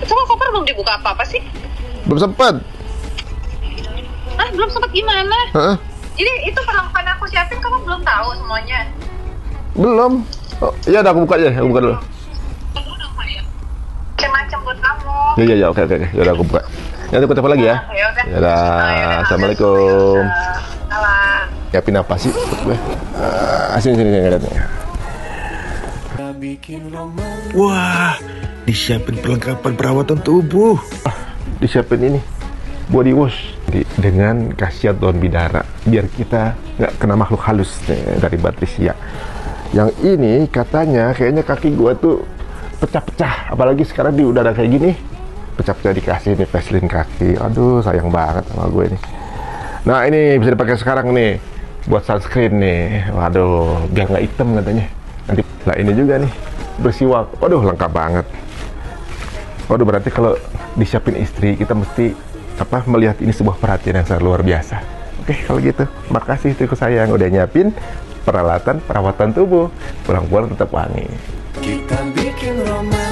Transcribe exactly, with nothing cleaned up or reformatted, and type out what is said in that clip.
Sama koper belum dibuka apa-apa sih? Belum sempat. Ah, belum sempat gimana? Hah? Jadi itu perlengkapan aku siapin kamu belum tahu semuanya? Belum. Oh, iya udah aku buka ya, aku buka dulu. Macam-macam buat kamu. Iya iya iya, oke oke oke. Ya udah aku buka. Nanti aku telepon lagi ya. Ya udah. Ya udah. Oh, ya udah. Assalamualaikum. Salam. Siapin apa sih buat gue? Uh, sini sini sini lihatnya. Wah, disiapin perlengkapan perawatan tubuh. Ah, disiapin ini body wash di, dengan khasiat daun bidara biar kita nggak kena makhluk halus nih, dari Patricia. Yang ini katanya kayaknya kaki gua tuh pecah-pecah, apalagi sekarang di udara kayak gini, pecah-pecah dikasih nih Vaseline kaki. Aduh sayang banget sama gue nih. Nah ini bisa dipakai sekarang nih buat sunscreen nih. Waduh biar nggak hitam katanya. Nanti lah ini juga nih bersiwak. Waduh lengkap banget. Waduh berarti kalau disiapin istri kita mesti apa melihat ini sebuah perhatian yang sangat luar biasa. Oke kalau gitu makasih istriku sayang udah nyiapin peralatan perawatan tubuh, pulang-pulang tetap wangi. Kita bikin romantis.